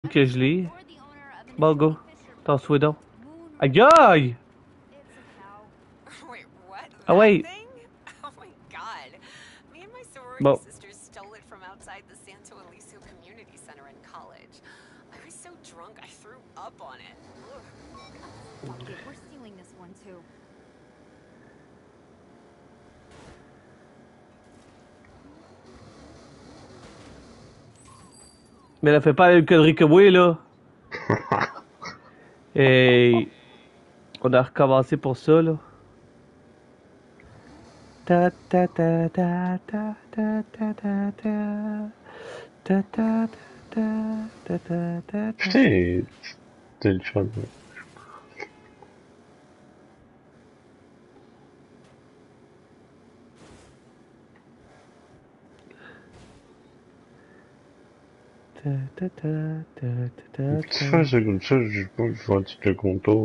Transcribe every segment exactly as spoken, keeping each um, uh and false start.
que je l'ai. Bon, go. T'en souhait donc. Aïe aïe! Wait, what? Ah That ouais. thing? Oh my god. Me and my sorority Bon. sisters stole it from outside the Santo Eliso Community Center in college. I was so drunk I threw up on it. Fuck it, we're stealing this one too. Mais elle fait pas la même connerie que moi, là. Et on a recommencé pour ça, là. Ta ta ta ta ta ta ta ta ta ta ta ta ta ta ta. Putain, c'était le fun. Ta ta ta ta ta Tu fais ça comme ça, je sais pas, je vois un petit peu contour.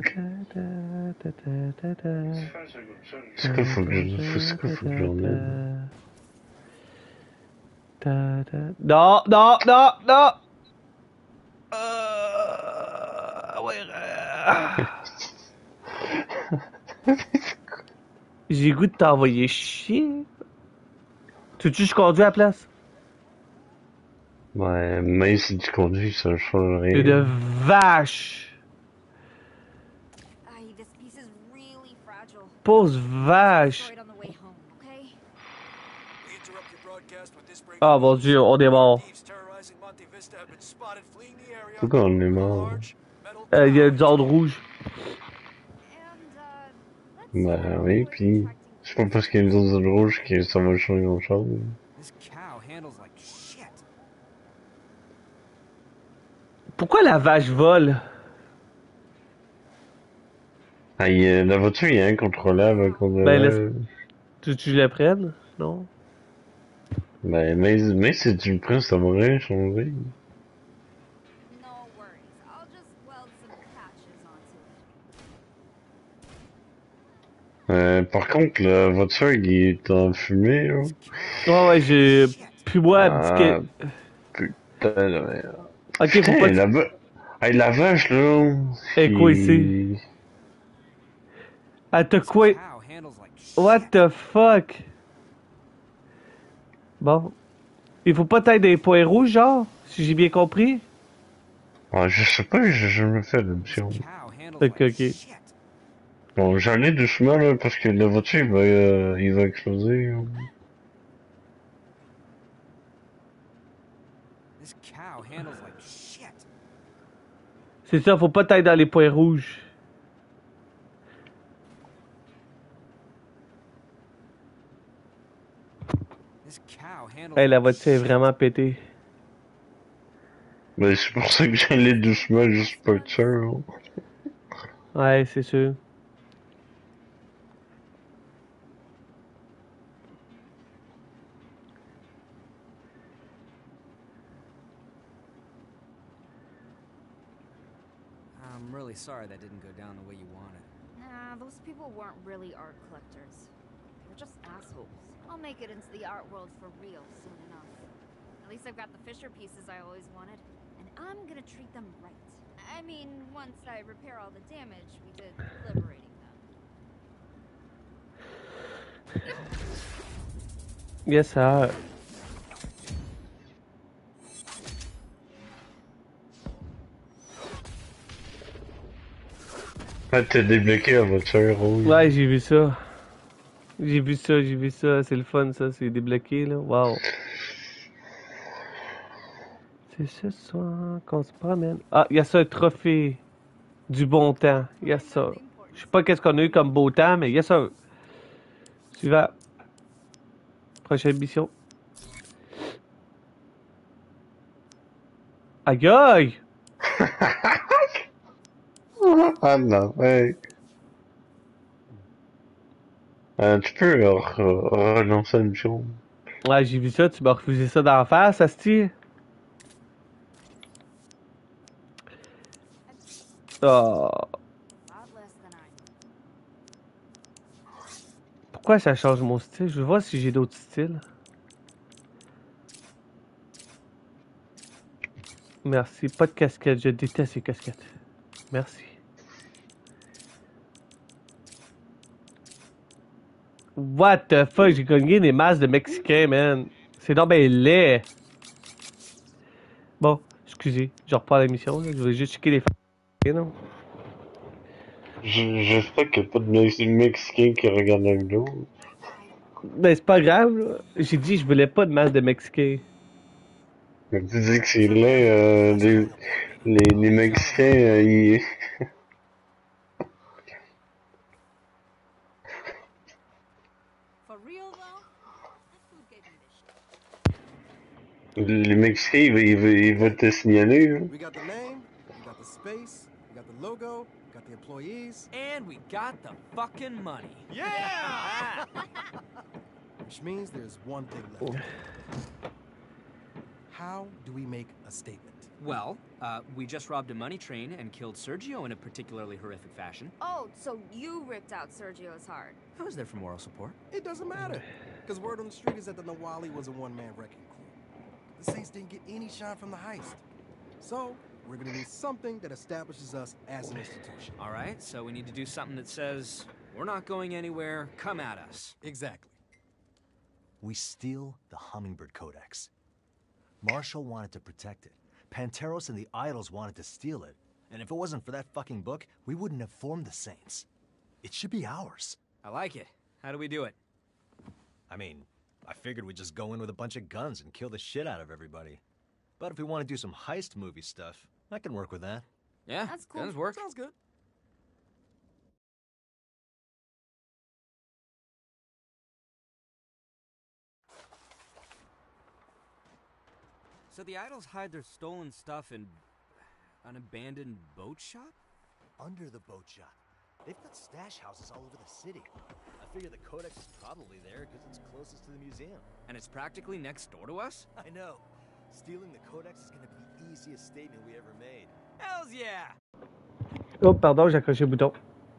C'est quoi faut que je c'est quoi faut que j'en aide? Non, non, non, non! Euh... Ouais. euh... J'ai le goût de t'envoyer chier. Tu veux que je conduis à la place? Ouais, même si tu conduis, ça change rien. Une vache! Aye, this piece is really fragile. Pause vache! Destroy it on the way home, okay? Oh mon dieu, on est mort. Pourquoi on est mort? Euh, il y a une zone rouge. And, uh, let's Ben oui, pis c'est pas parce qu'il y a une zone rouge que ça va changer grand chose. Pourquoi la vache vole? Ah, il y a, la voiture, il y a un contrôlable qu'on Ben, devrait... laisse... Tu, tu la prennes? Non? Ben, mais, mais si tu le prends, ça va rien changer. no worries. I'll just weld some patches onto it. Euh, par contre, la voiture, il est en fumée, là. Ouais, ouais, j'ai... Puis moi, elle me dit Ah, que... putain, de merde. Ok, faut Putain, pas... la, va... hey, la vache, là... Eh, quoi ici? Elle te quoi? What the fuck? Bon. Il faut pas tailler des points rouges, genre? Si j'ai bien compris? Ah, je sais pas, je, je me fais l'option. Ok, ok. Bon, j'en ai doucement, là, parce que la voiture, il va, euh, il va exploser. Là. C'est ça, faut pas tailler dans les points rouges. Hey, la voiture est vraiment pétée. Mais c'est pour ça que j'allais doucement, juste pour être sûr. Là. Ouais, c'est sûr. I'm really sorry that didn't go down the way you wanted. Nah, those people weren't really art collectors. They're just assholes. I'll make it into the art world for real soon enough. At least I've got the Fisher pieces I always wanted, and I'm gonna treat them right. I mean, once I repair all the damage we did liberating them. Yes, sir. Ah, t'as débloqué la voiture rouge. Ouais, j'ai vu ça. J'ai vu ça, j'ai vu ça. C'est le fun, ça. C'est débloqué, là. Wow. C'est ce soir qu'on se promène. Ah, il y a ça, un trophée du bon temps. Il y a ça. Je sais pas qu'est-ce qu'on a eu comme beau temps, mais il y a ça. Suivant. Prochaine mission. Aïe aïe! Ah non, ouais. Euh, tu peux euh, re- relancer une mission. Ouais, j'ai vu ça. Tu m'as refusé ça d'en face, Asti. Oh. lot less than I. Pourquoi ça change mon style? Je veux voir si j'ai d'autres styles. Merci. Pas de casquette. Je déteste les casquettes. Merci. What the fuck? J'ai gagné des masses de Mexicains, man. C'est donc ben laid. Bon, excusez. Je reprends la mission. Là. Je vais juste checker les f***, non? Je- J'espère qu'il n'y a pas de Mex- Mexicains qui regardent la vidéo. Ben, c'est pas grave, là. J'ai dit je voulais pas de masse de Mexicains. Mais tu dis que c'est laid, euh, les, les, les Mexicains, euh, ils... For real though, that food gave me the shit. les Mexicains, ils, vont- ils, vont- ils vont te signaler, hein. We got the name, we got the space, we got the logo, we got the employees, And we got the fucking money. yeah! Which means there's one thing left. How do we make a statement? Well, uh, we just robbed a money train and killed Sergio in a particularly horrific fashion. Oh, so you ripped out Sergio's heart. I was there for moral support. It doesn't matter, because word on the street is that the Nawali was a one-man wrecking crew. The Saints didn't get any shine from the heist. So, we're gonna need something that establishes us as an institution. All right, so we need to do something that says, we're not going anywhere, come at us. Exactly. We steal the Hummingbird Codex. Marshall wanted to protect it. Panteros and the Idols wanted to steal it. And if it wasn't for that fucking book, we wouldn't have formed the Saints. It should be ours. I like it. How do we do it? I mean, I figured we'd just go in with a bunch of guns and kill the shit out of everybody. But if we want to do some heist movie stuff, I can work with that. Yeah, That's cool. guns work. Sounds good. So the idols hide their stolen stuff in an abandoned boat shop? Under the boat shop. They've got stash houses all over the city. I figure the Codex is probably there because it's closest to the museum. And it's practically next door to us? I know. Stealing the Codex is gonna be the easiest statement we ever made. Hells yeah! Oh, pardon, j'ai accroché le bouton.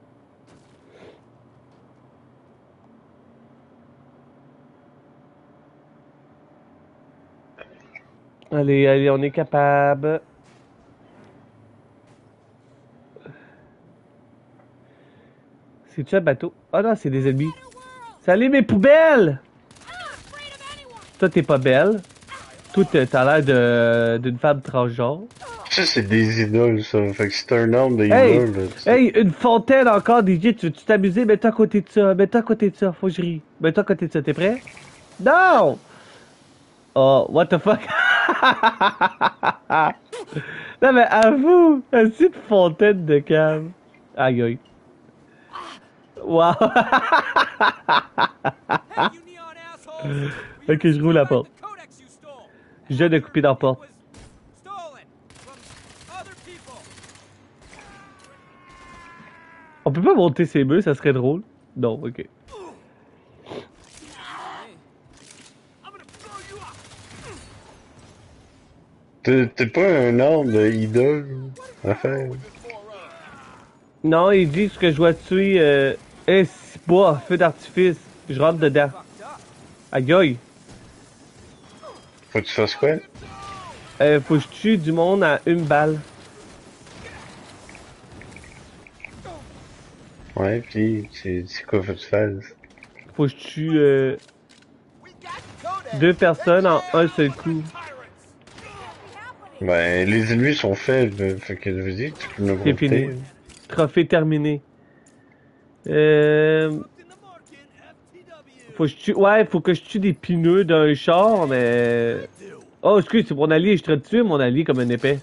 Allez, allez, on est capable. C'est-tu un bateau? Ah non, c'est des ennemis. Salut mes poubelles! Toi, t'es pas belle. Toi, t'as t'as l'air de- d'une femme transgenre. Ça, c'est des idoles, ça. Fait que c'est un arme de Hey! idole, là, tu sais. Hey, une fontaine encore, D J, tu veux-tu t'amuser? Mets-toi à côté de ça, mets-toi à côté de ça, faut que je rie. Mets-toi à côté de ça, t'es prêt? Non! Oh, what the fuck? Non mais avoue, un petite fontaine de cave. Aïe aïe. Wow! Hey, you neon assholes! Ok, je roule la porte. The codex you stole! Je viens de couper dans la porte. Was stolen from other people. On peut pas monter ces murs, ça serait drôle. Non, ok. Hey, I'm gonna blow you up! T'es t'es pas un arme de idole à faire. Non, ils disent que je dois tuer. Euh... Eh, c'est bois, feu d'artifice. Je rentre dedans. Fucked up. Aïe aïe. Faut que tu fasses quoi? Euh, faut que je tue du monde à une balle. Ouais, pis c'est c'est quoi faut que tu fasses? Faut que je tue euh, deux personnes en un seul coup. Ben, les ennemis sont faibles, fait que je veux dire, tu peux me C'est compter. fini. Trophée terminé. Euh... Faut que je tue... Ouais, faut que je tue des pneus d'un char, mais... Oh, excuse, c'est mon allié. Je te tuer mon allié comme un épais.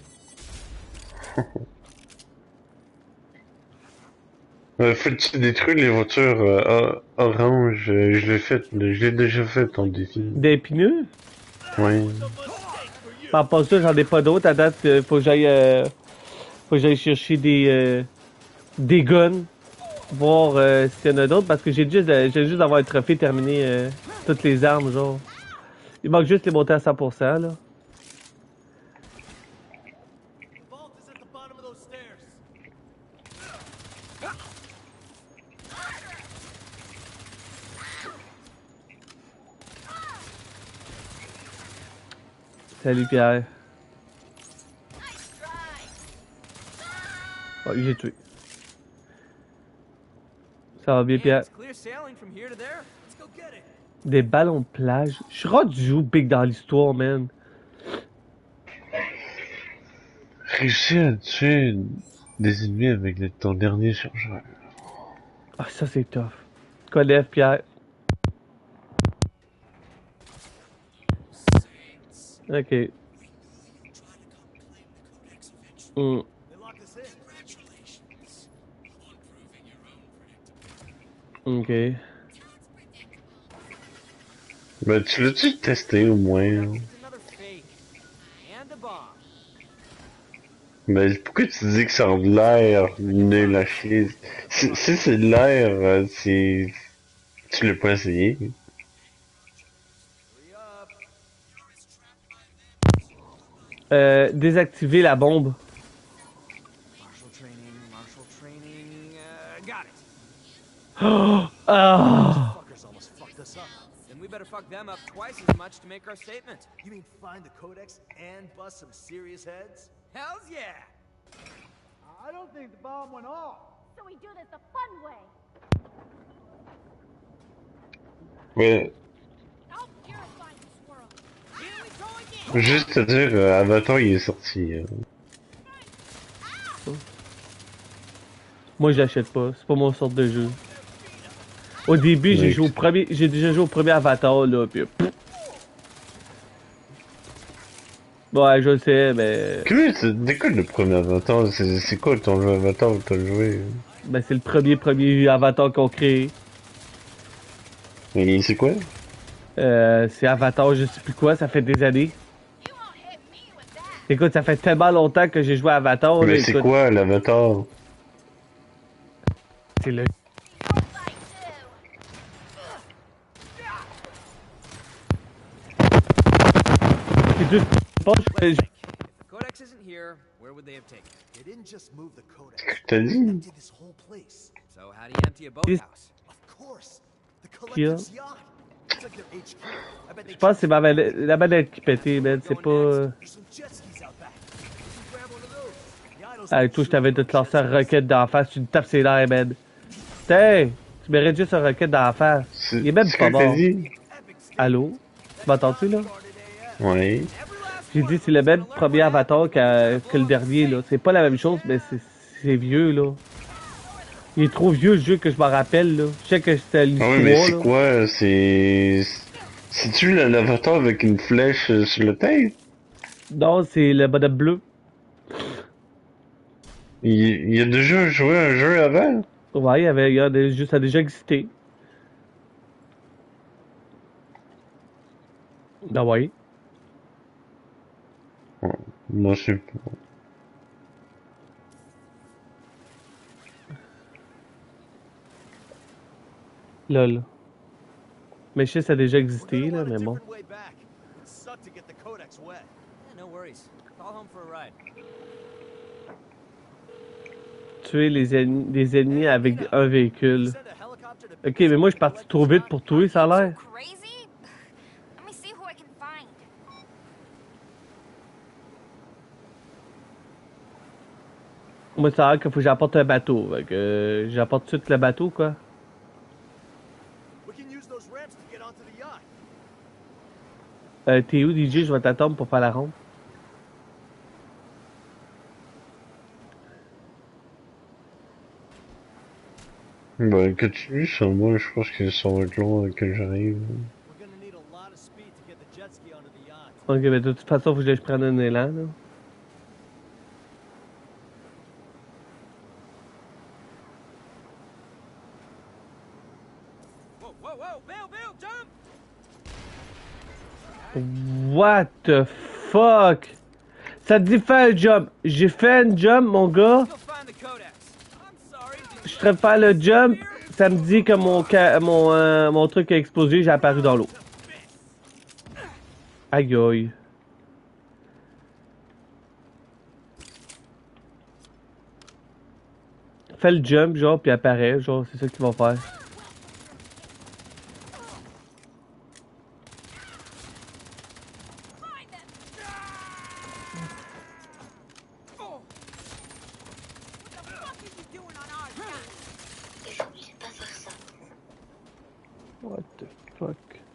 Euh, faut que tu détruis les voitures euh, or- orange, euh, je l'ai fait, je l'ai déjà fait ton défi. Des pneus? Ouais. Par rapport à ça, j'en ai pas d'autres. À date, euh, faut que j'aille... Euh... Faut que j'aille chercher des... Euh... Des guns. Voir euh, s'il y en a d'autres, parce que j'ai juste, euh, j'ai juste d'avoir un trophée terminé euh, toutes les armes, genre. Il manque juste les monter à cent pour cent, là. Salut Pierre. Oh, j'ai tué. Ça va bien, And Pierre. it's clear sailing from here to there. Let's go get it. Des ballons de plage. Je suis rendu où big dans l'histoire, man? Réussis à tuer des ennemis avec le- ton dernier chargeur. Ah, ça c'est tough. Quoi, lève, Pierre? Ok. Hmm. They locked us in. Ok. Ben, tu l'as-tu testé au moins? hein? It's another fake. And a bomb. Mais pourquoi tu dis que ça a de l'air nul à chier? Si, si c'est de l'air, euh, c'est... Tu l'as pas essayé? Hurry up. Euh, désactiver la bombe. Martial training, martial training. Uh, got it. Ah! Fuckers almost fucked us up. Then we better fuck them up twice as much to make our statement. You mean find the Codex and bust some serious heads? Hells yeah! I don't think the bomb went off. So we do this the fun way. Ouais, I'll purify this world. Here we go again! juste à dire, euh, Avatar il est sorti. euh. Moi, je l'achète pas. C'est pas mon sorte de jeu. Au début, j'ai Mais- joué au premier. J'ai déjà joué au premier Avatar, là, pis. pff. Ouais, je le sais, mais. Comment c'est c'est quoi le premier Avatar? C'est c'est quoi ton jeu Avatar que t'as joué? Ben, c'est le premier, premier Avatar qu'on crée. Et c'est quoi? Euh, c'est Avatar, je sais plus quoi, ça fait des années. Écoute, ça fait tellement longtemps que j'ai joué à Avatar. Mais là, c'est écoute. quoi l'Avatar? C'est le. C'est deux. Je pense que je- If the Codex isn't here, where would they have taken it? They didn't just move the Codex. T'as They dit? emptied this whole place. So how do you empty a boathouse? Of course. The Here. Collector's yacht. It's like their H Q. I bet they Je pense que c'est ma manette- la manette qui pétait, man. C'est pas. euh, There's some jet skis out back. You can grab one of those. The idols Avec toi, je t'avais de te lancer une roquette d'en face, tu me tapes ses nerfs, man. Tiens, tu mérites juste une roquette d'en face. C'est Il est même c'est pas quoi que t'as mort. dit? Allô? Tu m'entends-tu, là? Ouais. J'ai dit, c'est le même premier Avatar que, que le dernier, là. C'est pas la même chose, mais c'est c'est vieux, là. Il est trop vieux, le jeu, que je m'en rappelle, là. Je sais que c'était Ah l'histoire, ouais, mais c'est là. quoi? C'est... C'est-tu la- l'Avatar avec une flèche euh, sur la tête? Non, c'est le bonhomme bleu. Il, il a déjà joué à un jeu avant? Ouais, il y avait, il y a des, ça a déjà existé. Ben ouais. Moi, je sais pas. Lol. Mais je sais que ça a déjà existé, là, mais bon. Different way back. It sucked to get the Codex wet. Yeah, no worries. Call home for a ride. Tuer les, ennemis, des ennemis avec un véhicule. Send a helicopter to Ok, mais moi je suis parti trop vite pour tuer, ça a l'air. Crazy? Let me see who I can find. Moi, ça a l'air qu'il faut que j'apporte un bateau. Fait que euh, j'apporte tout de suite le bateau, quoi. We can use those ramps to get onto the yacht. Euh, T'es où, D J? Je vais t'attendre pour faire la ronde. Ben, continue sans moi, je pense que ça va être long euh, que j'arrive. We're gonna need a lot of speed to get the jet ski onto the yacht. Ok, mais de toute façon, faut que je prenne un élan, là. Whoa, whoa, whoa! Bill, Bill, jump! What the fuck? Ça te dit faire un jump. J'ai fait un jump, mon gars. Go find the Codex. I'm sorry. did Je you train de faire le jump. Ça me dit que mon, ca- mon, euh, mon truc a explosé, j'ai apparu dans l'eau. Aïe aïe. Fais le jump, genre, puis apparaît, genre, c'est ça qu'ils vont faire. What the fuck?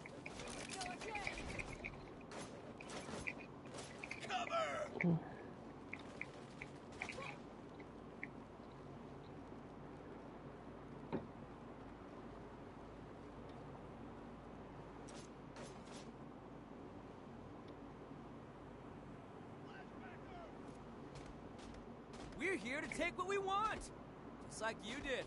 We're here to take what we want, just like you did.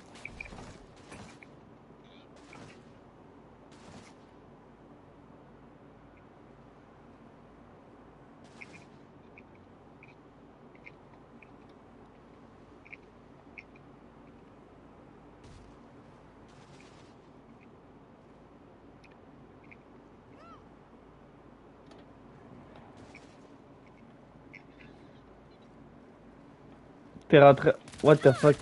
T'es rentré. What the fuck?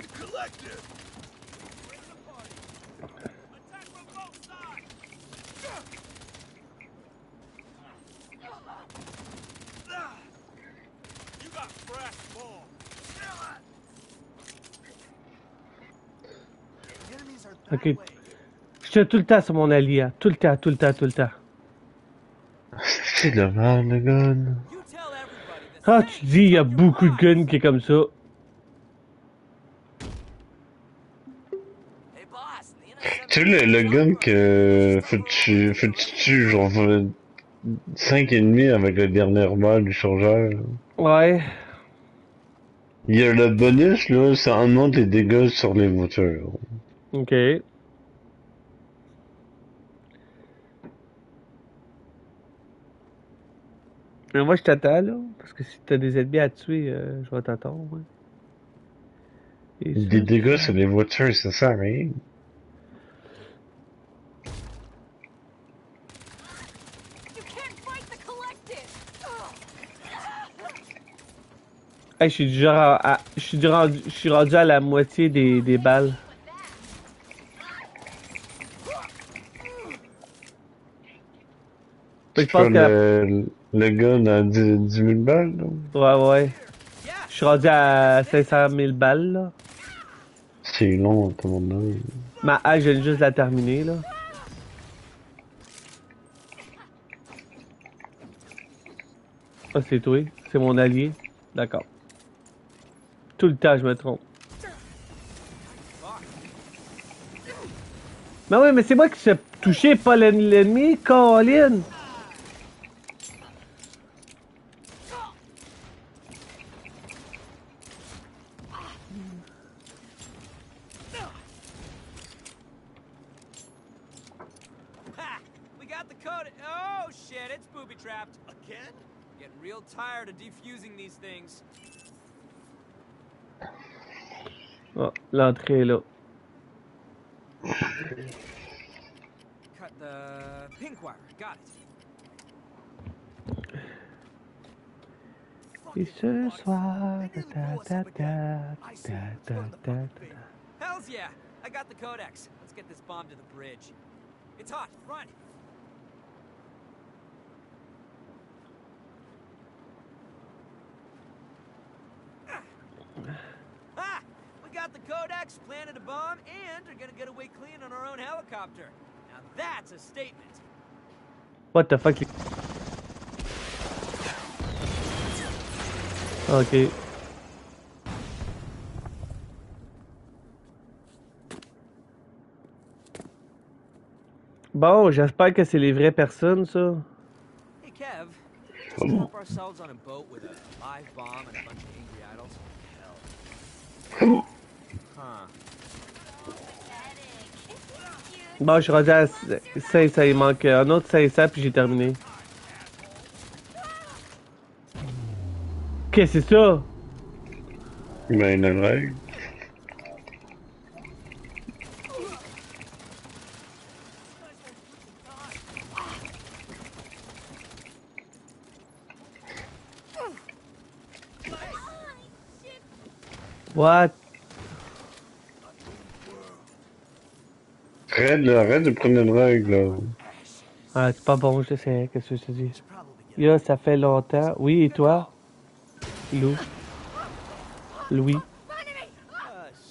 Ok. Je suis tout le temps sur mon allié. Hein. Tout le temps, tout le temps, tout le temps. C'est de la merde, le gun. Ah, tu dis, il y a beaucoup de guns qui est comme ça. Tu sais, le, le gun que faut que tu, faut que tu tues genre cinq ennemis avec le dernier balle du chargeur. Ouais. Il y a le bonus, là, ça augmente les dégâts sur les voitures. Ok. Mais moi, je t'attends, là. Parce que si t'as des ennemis à tuer, euh, je vais t'attendre. Ouais. Et Des ça, dégâts sur les voitures, ça sert à rien. Hey, je suis déjà à, je suis déjà rendu, je suis rendu à la moitié des, des balles. Je pense que le, le gun a dix mille balles, là. Ouais, ouais. Je suis rendu à cinq cent mille balles, là. C'est long, ton nom. Ma hache, je viens juste de la terminer, là. Ah, c'est toi. C'est mon allié. D'accord. Tout le temps, je me trompe. Mais oui, mais c'est moi qui s'est touché, pas l'ennemi, Colin. We got the code. Oh shit, it's booby trapped. Again? Getting real tired of defusing these things. Oh, l'entrée est là. Cut the pink wire. Got it. Et ce soir, ta ta ta ta ta ta ta ta. Hells yeah! I got the codex. Let's get this bomb to the bridge. It's hot. Run. Ah! We got the codex, planted a bomb, and are gonna get away clean on our own helicopter. Now that's a statement. What the fuck? Ok. Bon, j'espère que c'est les vraies personnes, ça. Hey Kev, let's drop ourselves on a boat with a live bomb and a bunch of angry idols. Hell. Huh. Bon, je suis rendu à cinq cents, il manque un autre cinq cents puis j'ai terminé. Qu'est-ce que c'est ça? Ben, une règle. What? Arrête, là, arrête de prendre une règle, là. Ah, c'est pas bon, je sais, qu'est-ce que je te dis? Là, ça fait longtemps. Oui, et toi? Lou? Louis? Uh,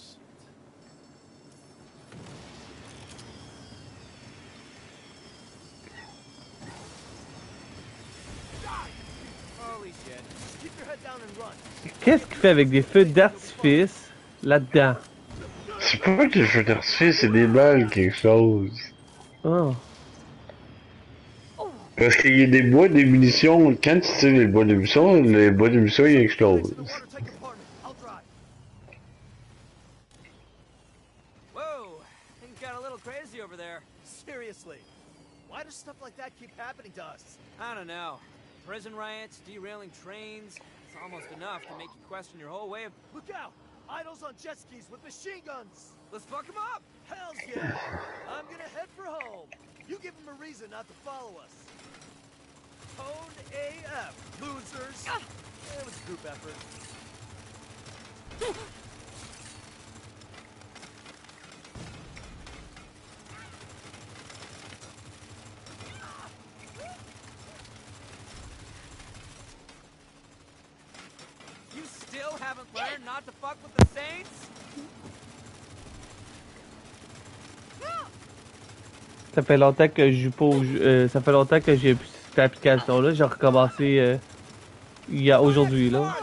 Qu'est-ce qu'il fait avec des feux d'artifice là-dedans? C'est pas que le feu d'artifice, c'est des balles, quelque chose. Oh. Parce qu'il y a des boîtes de munitions, quand tu tires les boîtes de munitions, les boîtes de munitions ils explosent. Whoa, things got a little crazy over there. Seriously, why does stuff like that keep happening to us? I don't know. Prison riots, derailing trains. It's almost enough to make you question your whole way of... Look out! Idols on jet skis with machine guns! Let's fuck them up! Hells yeah! I'm gonna head for home. You give them a reason not to follow us. Tone A F, losers! Ah. It was a group effort. You still haven't learned not to fuck with the Saints? Ça fait longtemps que je joue pas au jeu, euh, ça fait longtemps que j'ai cette application-là. J'ai recommencé euh, il y a aujourd'hui là.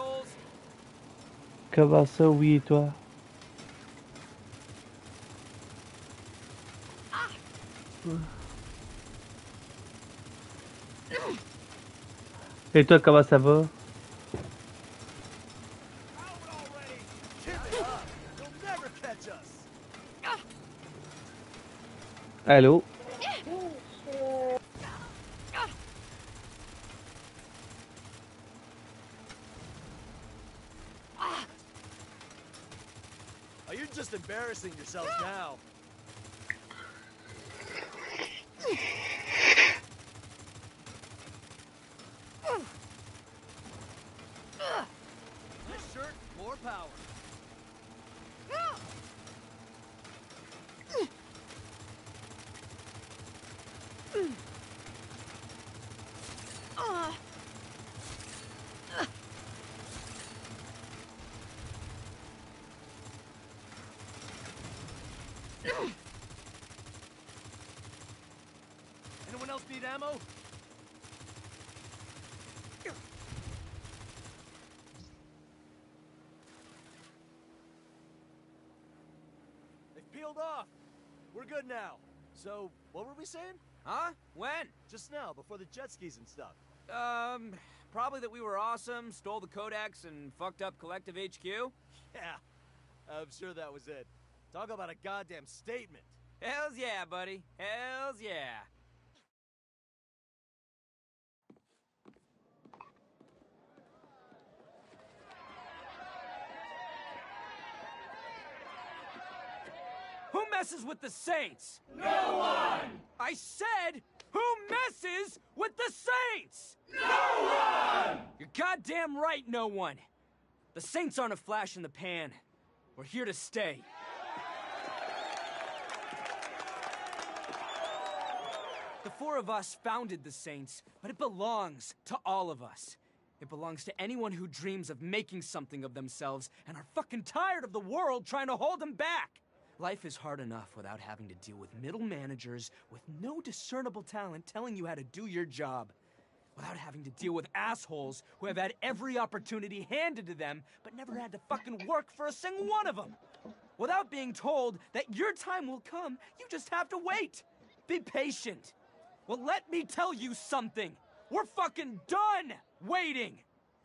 Comment ça, oui et toi? Et toi, comment ça va? Allô? Oh, you're just embarrassing yourselves now. Nice shirt, more power. Anyone else need ammo? They've peeled off. We're good now. So, what were we saying? Huh? When? Just now, before the jet skis and stuff. Um, probably that we were awesome, stole the Codex, and fucked up Collective H Q? Yeah, I'm sure that was it. Talk about a goddamn statement. Hells yeah, buddy. Hells yeah. Who messes with the Saints? No one! I said, who messes with the Saints? No one! You're goddamn right, no one. The Saints aren't a flash in the pan. We're here to stay. The four of us founded the Saints, but it belongs to all of us. It belongs to anyone who dreams of making something of themselves and are fucking tired of the world trying to hold them back. Life is hard enough without having to deal with middle managers with no discernible talent telling you how to do your job. Without having to deal with assholes who have had every opportunity handed to them but never had to fucking work for a single one of them. Without being told that your time will come, you just have to wait. Be patient. Well, let me tell you something. We're fucking done waiting.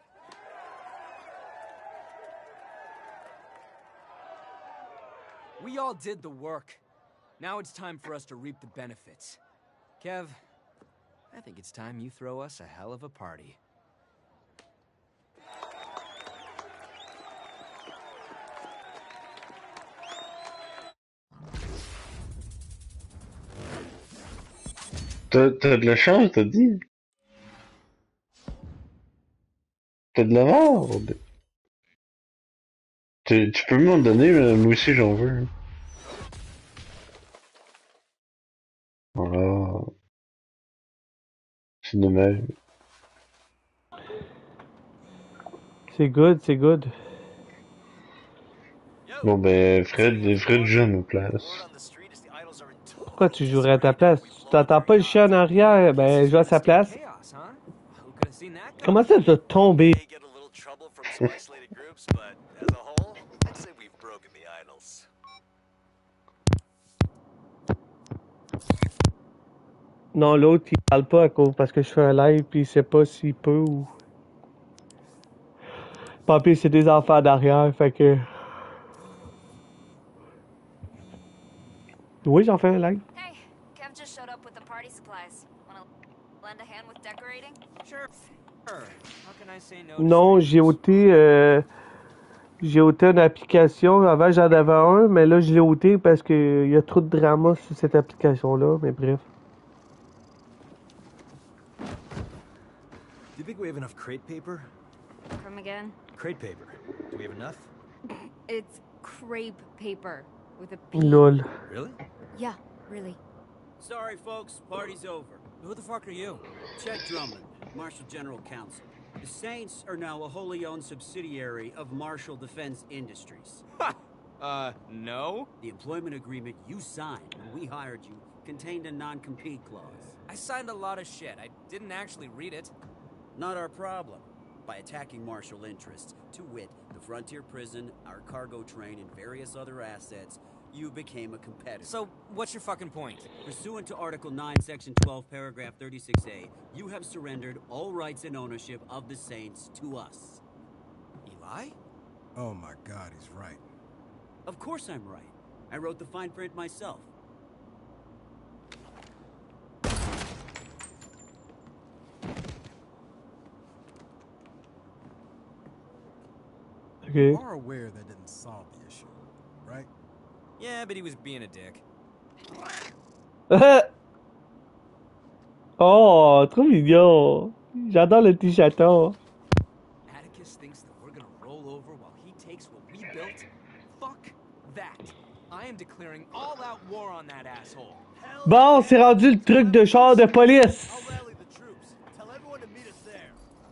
We all did the work. Now it's time for us to reap the benefits. Kev, I think it's time you throw us a hell of a party. T'as, t'as de la chance, t'as dit? T'as de la merde? Tu, tu peux m'en donner, moi aussi j'en veux. Voilà. C'est dommage. C'est good, c'est good. Bon ben, Fred, Fred joue à ma place. Pourquoi tu jouerais à ta place? Tu t'entends pas le chien en arrière? Ben, joue à sa place. Comment ça t'as tombé? some isolated groups, but as a whole, I'd say we've broken the idols. Non, l'autre, il parle pas à cause parce que je fais un live puis il sait pas s'il peut ou. Papy, c'est des enfants derrière, fait que. Oui, j'en fais un live. Hey, Kev just showed up with the party supplies. Wanna lend a hand with decorating? Sure. Sure. How can I say no to Non, j'ai ôté. Euh... J'ai ôté une application. Avant, j'en avais un, mais là, je l'ai ôté parce qu'il y a trop de drama sur cette application-là, mais bref. Do you think we have enough crate paper? Come again? Crate paper. Do we have enough? It's crepe paper with a P. Lol. Really? Yeah, really. Sorry, folks, party's over. Who the fuck are you? Chet Drummond, Marshal General Counsel. The Saints are now a wholly owned subsidiary of Marshall Defense Industries. Ha! Uh, no? The employment agreement you signed when we hired you contained a non-compete clause. I signed a lot of shit. I didn't actually read it. Not our problem. By attacking Marshall interests, to wit, the Frontier Prison, our cargo train, and various other assets, you became a competitor. So, what's your fucking point? Pursuant to Article nine, Section twelve, Paragraph thirty-six A, you have surrendered all rights and ownership of the Saints to us. Eli? Oh my God, he's right. Of course I'm right. I wrote the fine print myself. Okay. You are aware that didn't solve the issue, right? Yeah, but he was being a dick. Oh, trop mignon. J'adore le petit chaton. Atticus thinks that we're gonna roll over while he takes what we built? Fuck that. I am declaring all-out war on that asshole. Bon, c'est rendu le truc de char de police. I'll rally the troops. Tell everyone to meet us there.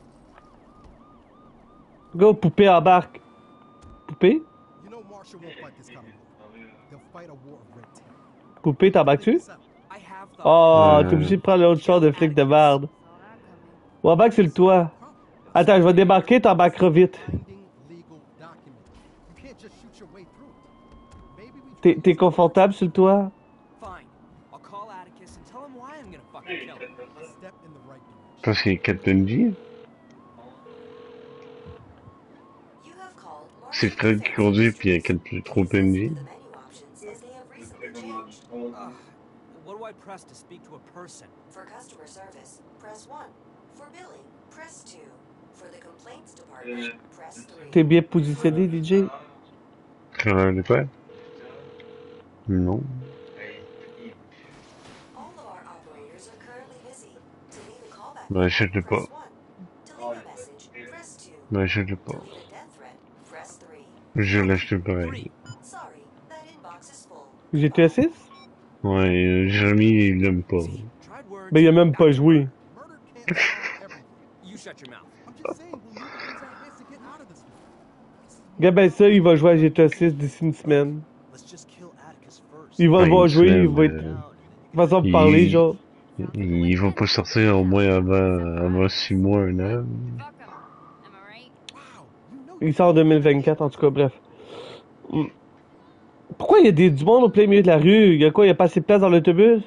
Go, poupée embarque. Poupée? You know Marshall won't fight this kind of war. They'll fight a war of red tape. Poupée, t'embarques-tu? I have the Oh, Euh. t'es obligé de prendre l'autre char de flic de merde. Ou embarque sur le toit. Attends, je vais débarquer, t'embarqueras vite. Binding legal document. You can't just shoot your way through it. Maybe we T'es t'es confortable sur le toit? Fine. I'll call Atticus and tell him why I'm gonna fucking kill him. a step in the right direction. Parce qu'il y a quatre P N J. C'est Fred qui conduit, puis il y a quatre trop P N J. Uh, what do I press to speak to a person? For customer service, press one. For billing, press two. For the complaints department, press three. T'es bien positionné, D J? Créateur de quoi? Non. All of our operators are currently busy. To leave a callback, Ben, achète-le pas. press one. To leave a message, press two. Ben, achète-le pas. To leave a death threat, press three. Je l'achète pareil. Three. Sorry, that inbox is full. G T A six? Ouais, euh, Jérémy, il l'aime pas. See, tried words. Ben, il a même pas joué. Murder can't solve everything. You shut your mouth. I'm just saying we'll need to use our heads to get out of this one. Regarde ben ça, il va jouer à G T A six d'ici une semaine. Let's just kill Atticus first. Il va Ouais, devoir une jouer, il semaine, va être... euh, De façon de il- parler, genre. Il va pas sortir au moins avant, avant six mois, un an. Fuck 'em. Am I right? Wow, you know Il sort en deux mille vingt-quatre, en tout cas, bref. Hmm. Pourquoi il y a des, du monde au plein milieu de la rue? Il y a quoi? Il y a pas assez de place dans l'autobus?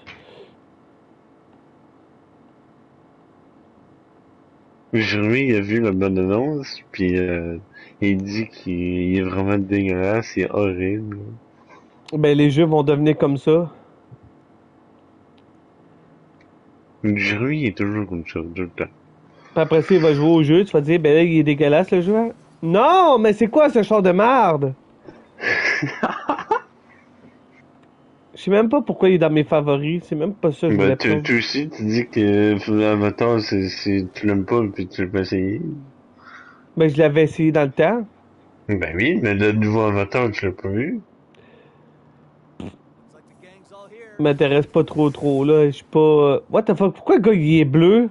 Jérémy, il a vu la bonne annonce, puis euh, il dit qu'il est vraiment dégueulasse, c'est horrible. Ben, les jeux vont devenir comme ça. Jérémy, il est toujours comme ça, tout le temps. Puis après ça, il va jouer au jeu, tu vas dire, ben là, il est dégueulasse, le jeu. hein? Non, mais c'est quoi ce char de merde? Je sais même pas pourquoi il est dans mes favoris, c'est même pas ça que je voulais Ben, tu, prendre. tu aussi, tu dis que euh, Avatar, c'est, c'est, tu l'aimes pas, puis tu l'as pas essayé. Ben, je l'avais essayé dans le temps. Ben oui, mais le nouveau Avatar, tu l'as pas vu. Looks like the gang's all here. M'intéresse pas trop trop, là, je suis pas... euh, What the fuck, pourquoi le gars, il est bleu?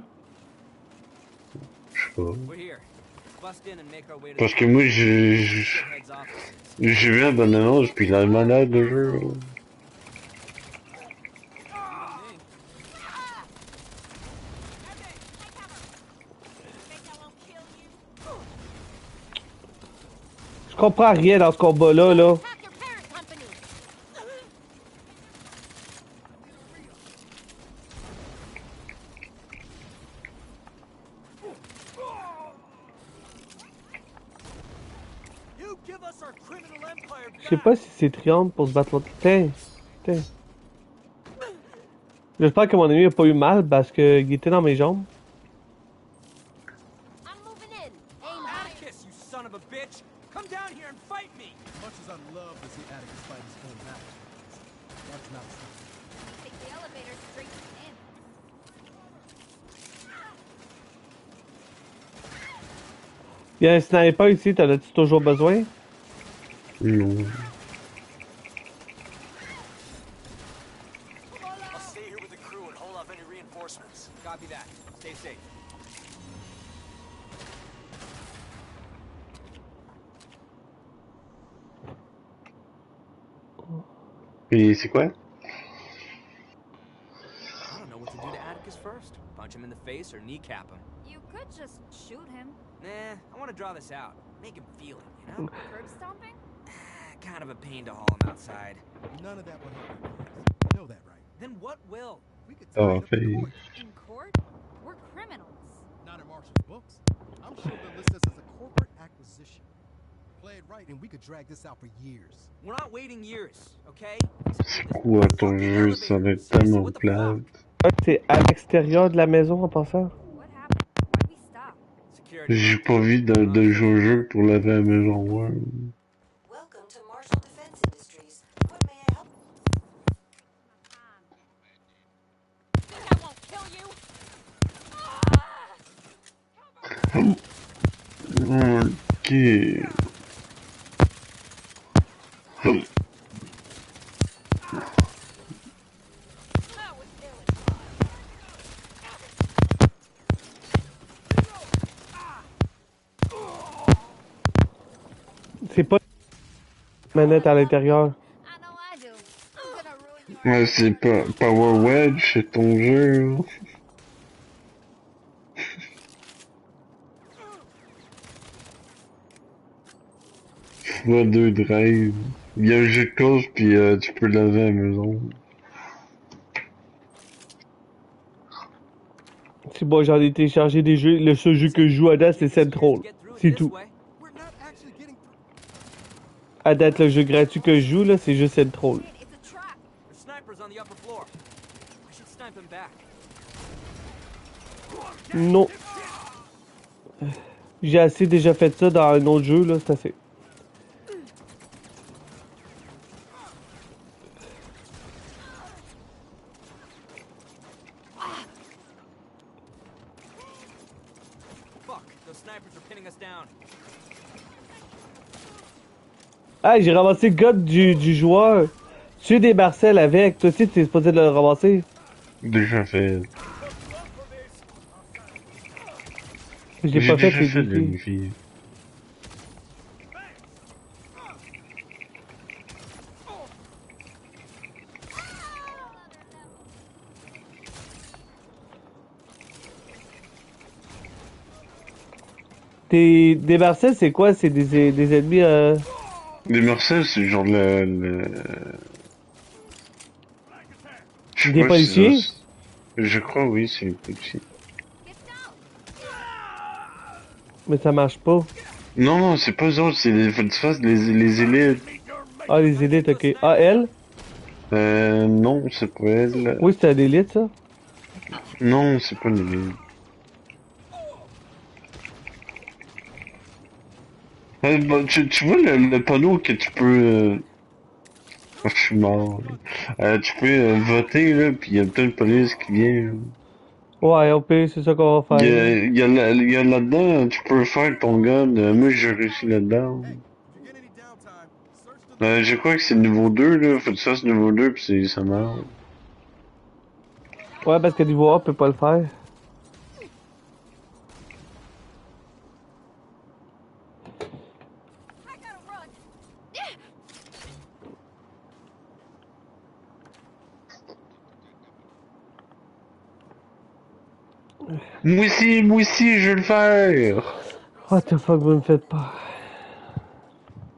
Je sais pas. We're here. Bust in and make our way to Parce the que moi, j'ai, j'ai, head's office. j'ai vu la bonne annonce, puis il a malade de jeu. là. comprends rien dans ce combat-là, là. Attack your parent company. You give us our criminal empire Je sais pas si c'est triangle pour se battre contre... Tiens, tiens. J'espère que mon ami a pas eu mal parce qu'il était dans mes jambes. I'm moving in. Aim high. Atticus, you son of a bitch! Come down here and fight me! Much as I'd love to see Atticus fight his own battle, that's not something. Take the elevator straight to the inn. Il y a un sniper ici, t'en as-tu toujours besoin? Non. I'll stay here with the crew and hold off any reinforcements. Copy that. Stay safe. Et c'est quoi? I don't know what to do to Atticus first. Punch him in the face or kneecap him. You could just shoot him. Nah, I want to draw this out. Make him feel it, you know? Curb stomping? Kind of a pain to haul him outside. None of that would help your cause. You know that, right? Then what will? We could Oh, tie it up in fait- court. In court? We're criminals. Not in Marshall's books. I'm sure they'll list us as a corporate acquisition. Play it right and we could drag this out for years. We're not waiting years, okay? C'est quoi ton jeu? Ça va être tellement plate. Ah, c'est à l'extérieur de la maison en passant. What happened? Why'd we stop? Security. J'ai pas vu de, de jeu au jeu pour laver la maison. Ouais. Welcome to Marshall Defense Industries. What may I help? Think I won't kill you? Ok. That was ill. C'est pas manette à l'intérieur. I know I do. I'm gonna ruin your Ouais, c'est pas Power Wedge, c'est ton jeu. Là. Fois deux drives. Il y a un jeu de course puis euh, tu peux laver à la maison. C'est bon, j'en ai téléchargé des jeux. Le seul jeu que je joue à date, c'est Central. C'est tout. We're not actually getting through. À date, le jeu gratuit que je joue, là, c'est juste Central. It's a trap. The sniper's on the upper floor. I should snipe him back. Non. J'ai assez déjà fait ça dans un autre jeu, là, c'est assez. Fuck, those snipers are pinning us down. Ah, j'ai ramassé le god du, du joueur. Tu des Marcel avec. Toi aussi, tu es supposé de le ramasser. Déjà fait. Je l'ai J'ai pas fait, déjà c'est fait défi. d'une fille. Tes des Marcel, c'est quoi? C'est des, des ennemis euh... Les Marcel, c'est genre le. le... Je sais Des pas si policiers? ça- Je crois, oui, c'est les policiers. Mais ça marche pas. Non, non, c'est pas eux autres, c'est les, faut que tu fasses les, les élites. Ah, les élites, ok. Ah, elle? Euh, non, c'est pas elle. Oui, c'est l'élite, ça? Non, c'est pas l'élite. Euh, bah, tu, tu vois le, le panneau que tu peux... Euh... Oh, je suis mort. Euh, tu peux euh, voter, là, pis y a peut-être une police qui vient. Là. Ouais, au pire, c'est ça qu'on va Il y faire. a, il y a, là- il y a là-dedans, tu peux faire ton gun. Euh, moi, j'ai réussi là-dedans. If you get any downtime, search the Euh, je crois que c'est le niveau deux, là. Faut que tu fasses le niveau deux, pis c'est, ça marche. Ouais, parce que niveau A peut pas le faire. I gotta run. Moi aussi, moi aussi, je vais le faire. What the fuck, vous me faites pas.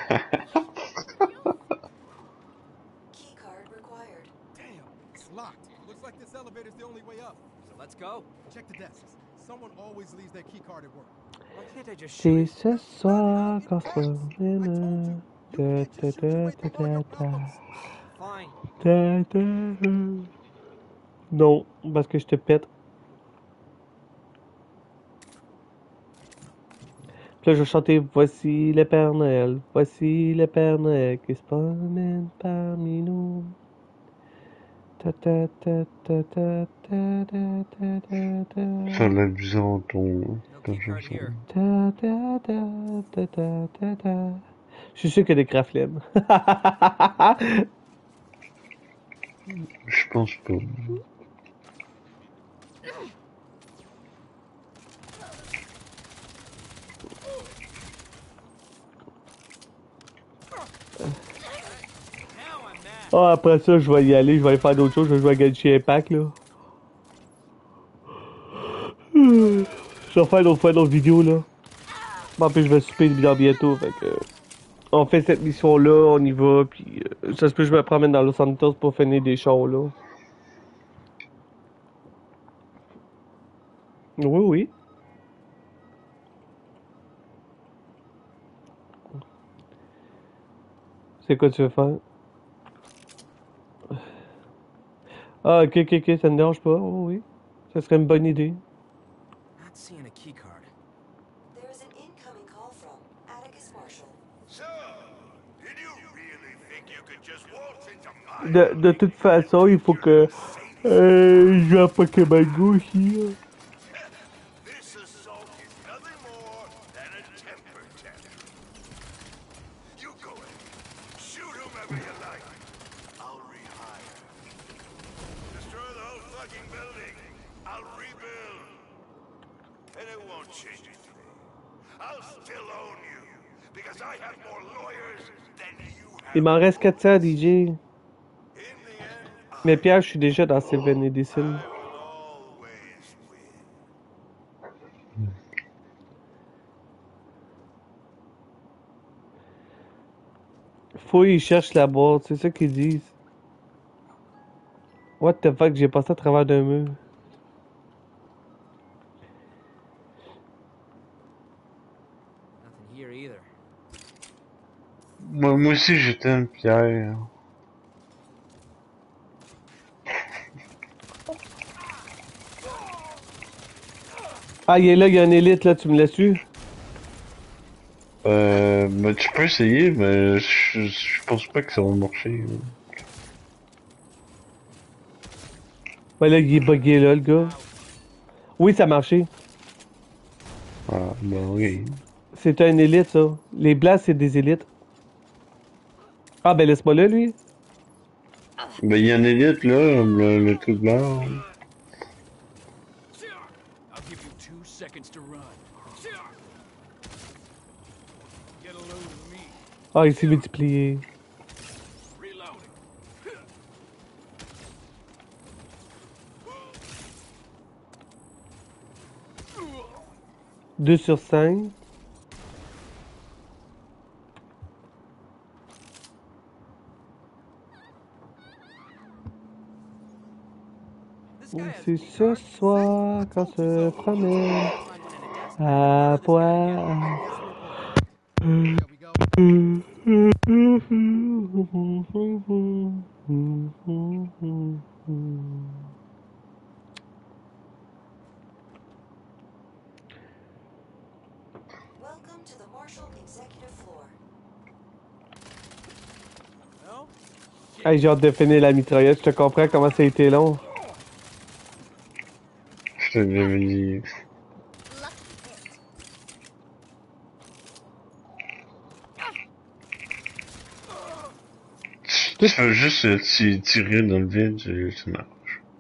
Key card required. Damn, it's locked. Looks like this elevator's the only way up. So let's go. Check the desks. Someone always leaves their key card at work. Why can't I just shoot Si it? ce soir qu'on se promène, ta ta ta ta ta ta. Fine. Ta ta. Non, parce que je te pète. Puis là, je vais chanter Voici le Père Noël, voici le Père Noël qui se promène parmi nous. Ta ta ta ta ta ta ta ta ta ta. Ça a l'air bizarre ton, No ton key card chanson. here. Ta ta ta ta ta ta ta. Je suis sûr qu'il y a des craftlem. Je pense pas. Ah, après ça, je vais y aller, je vais aller faire d'autres choses, je vais jouer à Genshin Impact, là. Je vais faire d'autres fois d'autres vidéos, là. Bon, puis je vais souper bien bientôt, fait que... On fait cette mission-là, on y va, puis euh, ça se peut que je me promène dans Los Santos pour finir des shows, là. Oui, oui. C'est quoi tu veux faire? Ah, ok, ok, ok, ça ne dérange pas, oh, oui. Ça serait une bonne idée. Not seeing a key card. There is an incoming call from Atticus Marshall. So, did you really think you could just waltz into my De, de toute façon, il faut que euh, je joue à Pokémon Go aussi. Là. This assault is nothing more than a temper tantrum. You go ahead. Shoot whomever you like. I'll rehire. Destroy the whole fucking building. I'll rebuild. And it won't change a thing. I'll still own you. Because I have more lawyers than you have. Il m'en reste quatre cents, D J. In the end, Mais Pierre, je suis déjà dans Seven Edison. I will always win. Faut qu'ils cherchent la boîte, c'est ça qu'ils disent. What the fuck, j'ai passé à travers d'un mur. Nothing here either. Moi, moi aussi, j'étais une pierre. Ah, il est là, il y a un élite là, tu me laisses-tu? Euh, bah, tu peux essayer, mais je, je pense pas que ça va marcher. Ouais, là, il est bugué là, le gars. Oui, ça a marché. Ah, bon, oui. C'est un élite, ça. Les blancs, c'est des élites. Ah, ben laisse-moi là, lui. Ben, il y a un élite, là, le, le truc blanc. I'll give you two seconds to run. Get a load of me. Ah, il s'est multiplié. Reloading. deux sur cinq. This guy has a C'est key ce card. soir qu'on se promène à boire. There we go. Welcome to the Marshall Executive Floor. No? Hey, j'ai hâte de finir la mitraillette, je te comprends comment ça a été long. Je te l'avais dit. Tu fais juste euh, ti- tirer dans le vide, euh, ça marche.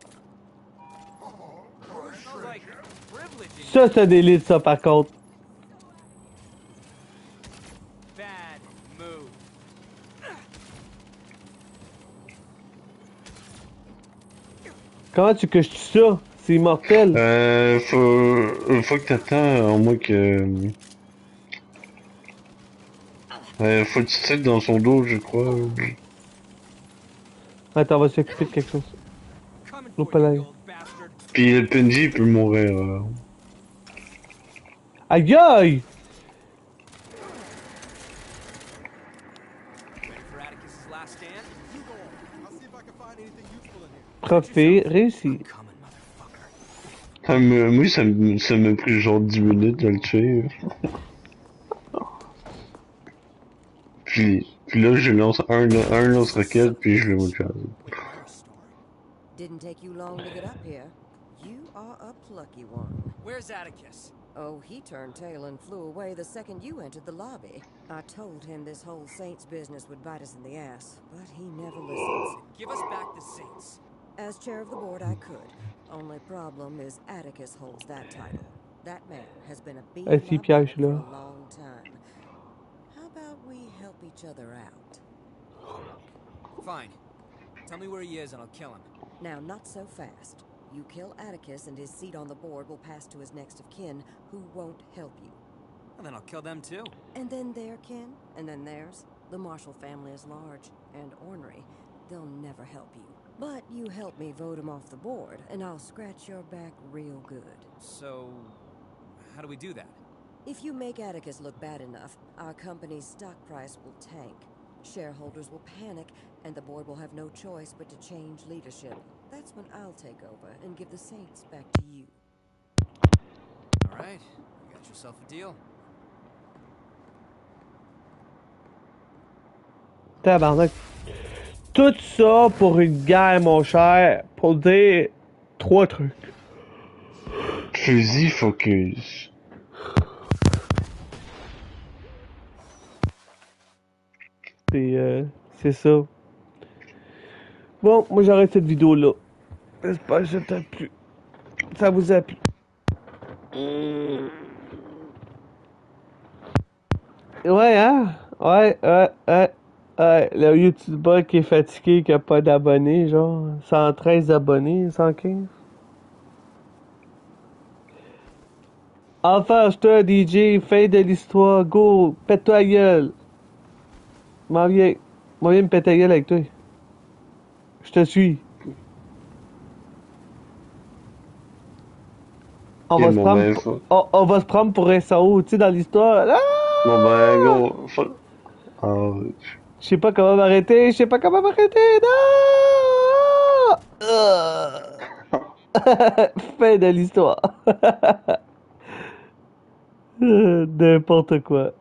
Smells like privilege in Ça, c'est un élite, ça, par contre. bad move. Comment tu que je tue ça? C'est immortel. Euh, faut, faut que t'attends au moins que... Euh, faut que tu tires dans son dos, je crois. Attends, on va s'occuper de quelque chose. L'eau palais. Puis le P N J il peut mourir. Euh. Aïe aïe! Trophée réussi. Ah, mais, moi, ça me- ça m'a pris genre dix minutes de le tuer. Puis, puis là, je lance un, un lance-roquette, puis je le mets. Didn't take you long to get up here. You are a plucky one. Where's Atticus? Oh, he turned tail and flew away the second you entered the lobby. I told him this whole Saints business would bite us in the ass, but he never listens. Give us back the Saints. As chair of the board, I could. Only problem is Atticus holds that title. That man has been a beat Ah, si, Pierre, je suis for là. a long time. How about we help each other out? Fine. Tell me where he is and I'll kill him. Now, not so fast. You kill Atticus and his seat on the board will pass to his next of kin, who won't help you. And then I'll kill them too. And then their kin, and then theirs. The Marshall family is large and ornery. They'll never help you. But you help me vote him off the board, and I'll scratch your back real good. So, how do we do that? If you make Atticus look bad enough, our company's stock price will tank. Shareholders will panic, and the board will have no choice but to change leadership. That's when I'll take over and give the Saints back to you. All right, you got yourself a deal. Tabarnak. Tout ça pour une guerre, mon cher, pour dire trois trucs. Fusil focus. Et euh, c'est ça. Bon, moi j'arrête cette vidéo là. J'espère que ça t'a plu. Ça vous a plu. Ouais, hein? Ouais, ouais, ouais. Ouais, le YouTuber qui est fatigué, qui a pas d'abonnés, genre cent treize abonnés, cent quinze. Enfin, je te D J, fin de l'histoire, go, pète-toi la gueule. M'en viens, m'en viens me péter la gueule avec toi. Je te suis. On Ok, va se bon, prendre, ben, pour- faut- on, on va se prendre pour S A O, tu sais, dans l'histoire. Ah! Bon ben, go. Faut... Ah, Je sais pas comment m'arrêter, je sais pas comment m'arrêter, non! Ah! Fin de l'histoire. N'importe quoi.